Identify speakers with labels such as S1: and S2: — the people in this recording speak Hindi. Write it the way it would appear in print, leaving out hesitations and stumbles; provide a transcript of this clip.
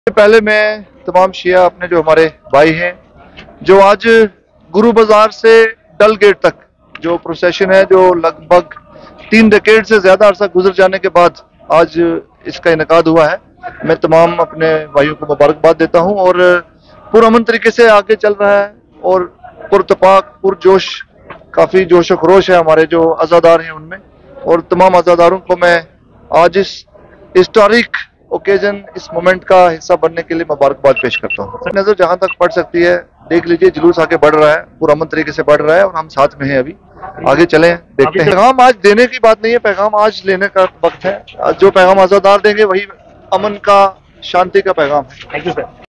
S1: पहले मैं तमाम शिया अपने जो हमारे भाई हैं जो आज गुरु बाजार से डल गेट तक जो प्रोसेशन है, जो लगभग 3 डेकेड से ज्यादा अरसा गुजर जाने के बाद आज इसका इनेकाद हुआ है, मैं तमाम अपने भाइयों को मुबारकबाद देता हूं। और पुरअमन तरीके से आगे चल रहा है और पुरतपाक पुरजोश, काफी जोश खरोश है हमारे जो अज़ादार हैं उनमें। और तमाम अज़ादारों को मैं आज इस हिस्टोरिक ओकेजन, इस मोमेंट का हिस्सा बनने के लिए मुबारकबाद पेश करता हूँ। नजर जहां तक पड़ सकती है देख लीजिए, जुलूस आगे बढ़ रहा है, पुरअमन तरीके से बढ़ रहा है और हम साथ में हैं। अभी आगे चलें, देखते हैं। पैगाम आज देने की बात नहीं है, पैगाम आज लेने का वक्त है। जो पैगाम अज़ादार देंगे वही अमन का, शांति का पैगाम है।
S2: Thank you sir.